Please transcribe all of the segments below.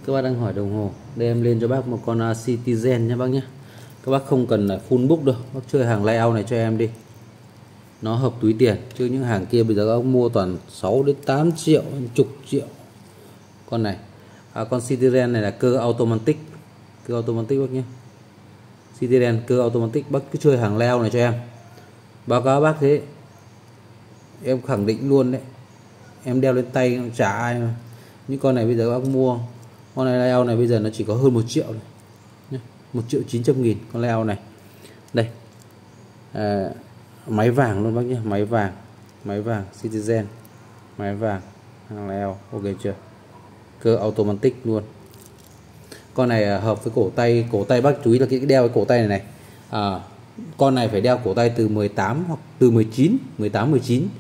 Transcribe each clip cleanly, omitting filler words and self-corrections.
Các bác đang hỏi đồng hồ, đây em lên cho bác một con Citizen nhé bác nhé. Các bác không cần là full book đâu, bác chơi hàng layout này cho em đi, nó hợp túi tiền. Chứ những hàng kia bây giờ các bác mua toàn 6 đến 8 triệu, chục triệu. Con này con Citizen này là cơ automatic, cơ automatic bác nhé. Citizen cơ automatic, bác cứ chơi hàng layout này cho em. Báo cáo bác thế, em khẳng định luôn đấy, em đeo lên tay chả ai mà. Những con này bây giờ các bác mua, con này layout này bây giờ nó chỉ có hơn 1 triệu này nhé, 1.900.000 con layout này. Đây máy vàng luôn bác nhé, máy vàng Citizen, máy vàng hàng layout, ok chưa, cơ automatic luôn. Con này hợp với cổ tay bác chú ý là cái đeo cái cổ tay này này. Con này phải đeo cổ tay từ 18 hoặc từ 19, 18 19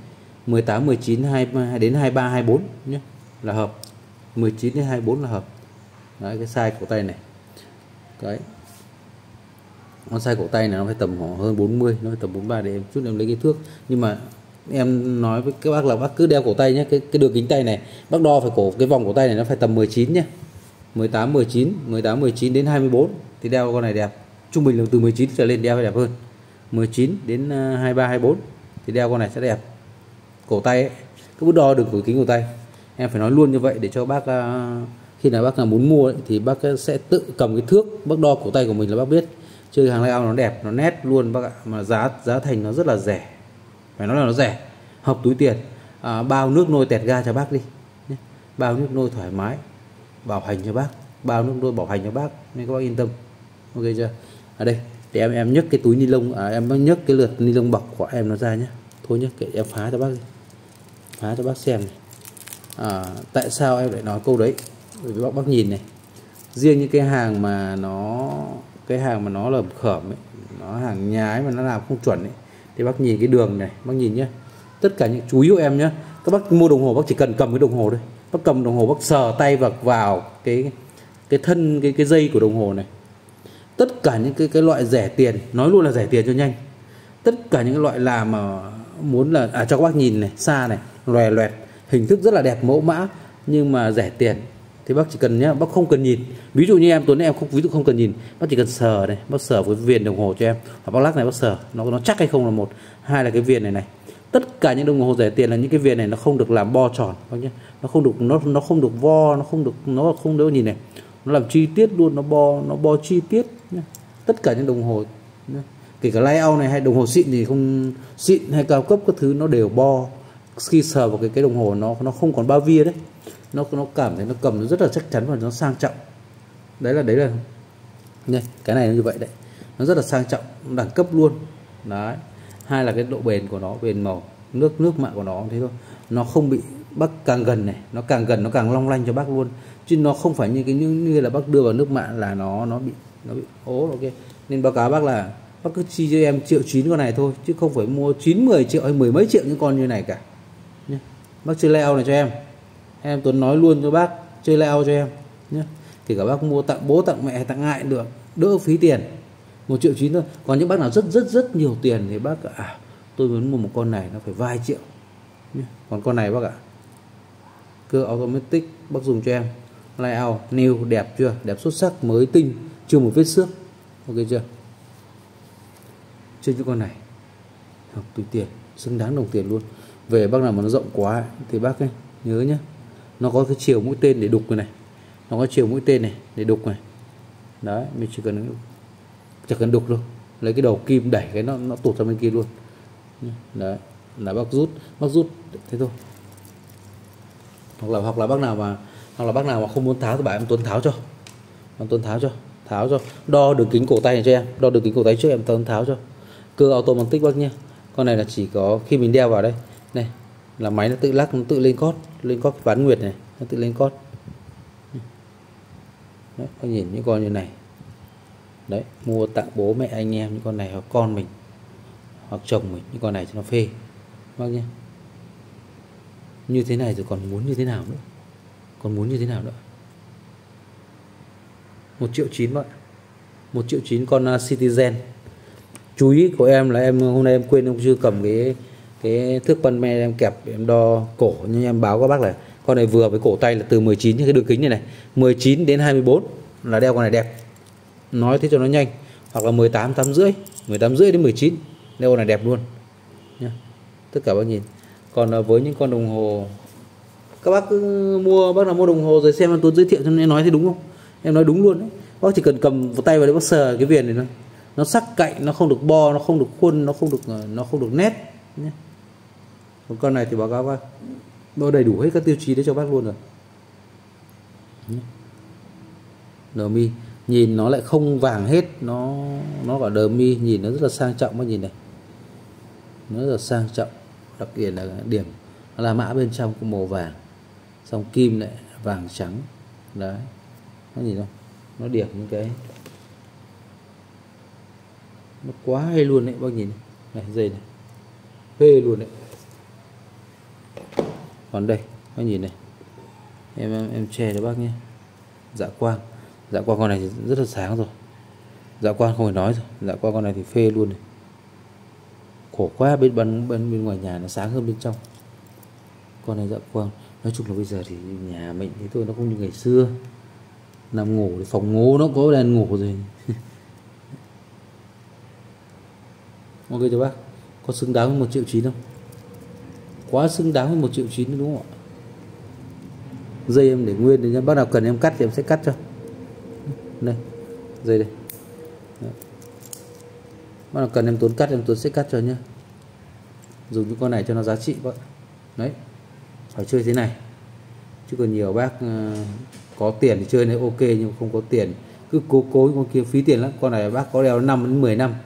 đến 23 24 nhé là hợp. 19 đến 24 là hợp. Đấy, cái size cổ tay này. Đấy. Con size cổ tay này nó phải tầm hơn 40, nó phải tầm 43 để em chút em lấy cái thước. Nhưng mà em nói với các bác là bác cứ đeo cổ tay nhé, cái đường kính tay này bác đo phải cái vòng cổ tay này nó phải tầm 19 nhé. 18 19 đến 24 thì đeo con này đẹp. Trung bình là từ 19 trở lên đeo phải đẹp hơn. 19 đến 23 24 thì đeo con này sẽ đẹp. Cổ tay ấy, cứ bút đo được đường kính cổ tay. Em phải nói luôn như vậy để cho bác khi nào bác muốn mua ấy, thì bác sẽ tự cầm cái thước bác đo cổ tay của mình là bác biết. Chơi hàng layout nó đẹp, nó nét luôn bác ạ, mà giá thành nó rất là rẻ. Phải nói là nó rẻ, hợp túi tiền. Bao nước nôi tẹt ga cho bác đi nhé. Bao nước nôi thoải mái, bảo hành cho bác, bao nước nôi bảo hành cho bác nên các bác yên tâm. Ok chưa? Ở đây thì em nhấc cái túi ni lông, em nhấc cái lượt ni lông bọc của em nó ra nhé. Thôi nhé, kệ em phá cho bác đi, phá cho bác xem này. Tại sao em lại nói câu đấy? Bởi vì bác nhìn này, riêng những cái hàng mà nó là khởm ấy, nó hàng nhái mà nó làm không chuẩn ấy, thì bác nhìn cái đường này, bác nhìn nhé. Tất cả những chú ý của em nhé, các bác mua đồng hồ bác chỉ cần cầm cái đồng hồ thôi, bác cầm đồng hồ bác sờ tay vào cái thân cái dây của đồng hồ này. Tất cả những cái loại rẻ tiền, nói luôn là rẻ tiền cho nhanh. Tất cả những cái loại làm mà muốn là cho các bác nhìn này, xa này, loè loẹt, hình thức rất là đẹp, mẫu mã nhưng mà rẻ tiền thì bác chỉ cần nhá, bác không cần nhìn. Ví dụ như em Tuấn em không cần nhìn, bác chỉ cần sờ này, bác sờ với viền đồng hồ cho em, hoặc bác lắc này bác sờ nó chắc hay không là một. Hai là cái viền này này. Tất cả những đồng hồ rẻ tiền là những cái viền này nó không được làm bo tròn bác nhé. Nó không được vo, nó không được nhìn này. Nó làm chi tiết luôn, nó bo chi tiết nhé. Tất cả những đồng hồ nhé. Kể cả layout này hay đồng hồ xịn thì không xịn hay cao cấp các thứ nó đều bo. Khi sờ vào cái đồng hồ nó không còn ba via đấy. Nó cảm thấy nó cầm nó rất là chắc chắn và nó sang trọng. Đấy là này, cái này như vậy đấy. Nó rất là sang trọng, đẳng cấp luôn. Đấy. Hai là cái độ bền của nó, bền màu, nước mạ của nó thế thôi. Nó không bị bác càng gần này, nó càng gần nó càng long lanh cho bác luôn. Chứ nó không phải như là bác đưa vào nước mạ là nó bị ố. Ok. Nên báo cáo bác là bác cứ chi cho em 1.900.000 con này thôi, chứ không phải mua 9-10 triệu hay 10 mấy triệu những con như này cả nhé. Bác chơi layout này cho em Tuấn nói luôn cho bác, chơi layout cho em nhé. Kể cả bác mua tặng bố tặng mẹ tặng ai được, đỡ phí tiền. 1.900.000 thôi. Còn những bác nào rất nhiều tiền thì bác tôi muốn mua một con này nó phải vài triệu nhé. Còn con này bác ạ, cơ automatic bác dùng cho em, layout new đẹp chưa, đẹp xuất sắc, mới tinh, chưa một vết xước. Ok chưa? Chơi những con này học túi tiền, xứng đáng đồng tiền luôn. Về bác nào mà nó rộng quá thì bác ấy nhớ nhé, nó có cái chiều mũi tên để đục này, nó có chiều mũi tên này để đục này. Đấy, mình chỉ cần đục thôi, lấy cái đầu kim đẩy cái nó tụt ra bên kia luôn. Đấy là bác rút thế thôi. Hoặc là bác nào mà không muốn tháo thì bảo em Tuấn tháo cho, tháo cho, đo đường kính cổ tay này cho em, đo đường kính cổ tay trước em Tuấn tháo cho. Cơ automatic bác nhé. Con này là chỉ có khi mình đeo vào đây này là máy nó tự lắc, nó tự lên cót bán nguyệt này, nó tự lên cót. Đấy, có nhìn những con như này đấy, mua tặng bố mẹ anh em những con này, hoặc con mình hoặc chồng mình những con này cho nó phê bác nhé. Như thế này rồi còn muốn như thế nào nữa, 1.900.000 bác, 1.900.000 con Citizen. Chú ý của em là hôm nay em quên, em chưa cầm cái thước pan me em kẹp em đo cổ, nhưng em báo các bác là Con này vừa với cổ tay là từ 19, cái đường kính này 19 đến 24 là đeo con này đẹp. Nói thế cho nó nhanh. Hoặc là 18, 8 rưỡi, 18 rưỡi đến 19 đeo con này đẹp luôn nhá. Tất cả bác nhìn. Còn với những con đồng hồ các bác cứ mua, bác nào mua đồng hồ rồi xem anh Tuấn giới thiệu cho em nói thì đúng không? Em nói đúng luôn đấy. Bác chỉ cần cầm vào tay vào đấy, bác sờ cái viền này nó sắc cạnh, nó không được bo, nó không được khuôn, nó không được nét nhé. Còn con này thì báo cáo bác nó đầy đủ hết các tiêu chí đấy cho bác luôn rồi. Đờ mi nhìn nó lại không vàng hết, nó cả đờ mi nhìn nó rất là sang trọng. Bác nhìn này, nó rất là sang trọng. Đặc biệt là điểm nó là mã bên trong có màu vàng, xong kim lại vàng trắng đấy. Nó nhìn không, nó điểm những cái nó quá hay luôn đấy. Bác nhìn này, dây này phê luôn đấy. Còn đây bác nhìn này, em che cho bác nhé. Dạ quang con này thì rất là sáng rồi. Dạ quang không phải nói rồi. Dạ quang con này thì phê luôn này. Khổ quá, bên ngoài nhà nó sáng hơn bên trong. Con này dạ quang. Nói chung là bây giờ thì nhà mình thế thôi, nó không như ngày xưa. Nằm ngủ thì phòng ngủ nó có đèn ngủ rồi. Ok cho bác. Có xứng đáng với 1,9 triệu không? Quá xứng đáng với 1,9 triệu đúng không ạ? Dây em để nguyên thì nhá. Bác nào cần em cắt thì em sẽ cắt cho. Đây, dây đây. Đấy. Bác nào cần em Tuấn cắt, em Tuấn sẽ cắt cho nhá. Dùng những con này cho nó giá trị vậy. Đấy, phải chơi thế này. Chứ còn nhiều bác có tiền thì chơi này ok, nhưng không có tiền cứ cố con kia phí tiền lắm. Con này bác có đeo 5 đến 10 năm,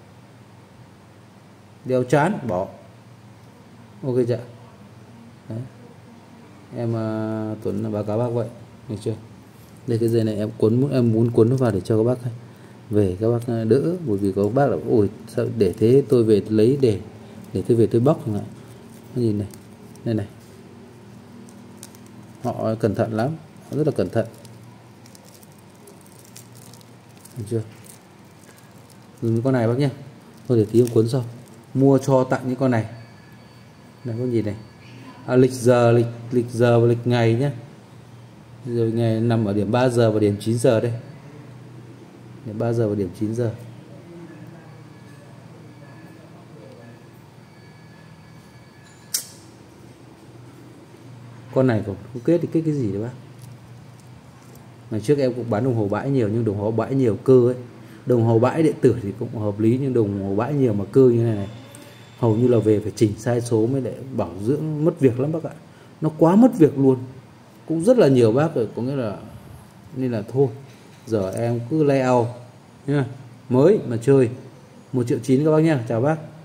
đeo chán bỏ. Ok chưa? Đấy. Em Tuấn báo cáo bác vậy, được chưa? Đây cái dây này em muốn cuốn nó vào để cho các bác về các bác đỡ, bởi vì có bác là ôi sao để thế tôi về lấy để tôi về tôi bóc lại. Nhìn này, đây này, họ cẩn thận lắm, họ rất là cẩn thận, được chưa? Dùng con này bác nhé. Thôi để tí em cuốn sau. Mua cho tặng những con này. Đây có nhìn này. Lịch giờ và lịch ngày nhé. Rồi ngày nằm ở điểm 3 giờ và điểm 9 giờ đây. Điểm 3 giờ và điểm 9 giờ. Con này còn không kết thì kết cái gì đấy bác. Ngày trước em cũng bán đồng hồ bãi nhiều, nhưng đồng hồ bãi nhiều cơ ấy. Đồng hồ bãi điện tử thì cũng hợp lý, nhưng đồng hồ bãi nhiều mà cơ như này này, hầu như là về phải chỉnh sai số mới lại bảo dưỡng, mất việc lắm bác ạ. Nó quá mất việc luôn. Cũng rất là nhiều bác rồi, có nghĩa là nên là thôi giờ em cứ layout nhá, mới mà chơi 1,9 triệu các bác nhá. Chào bác.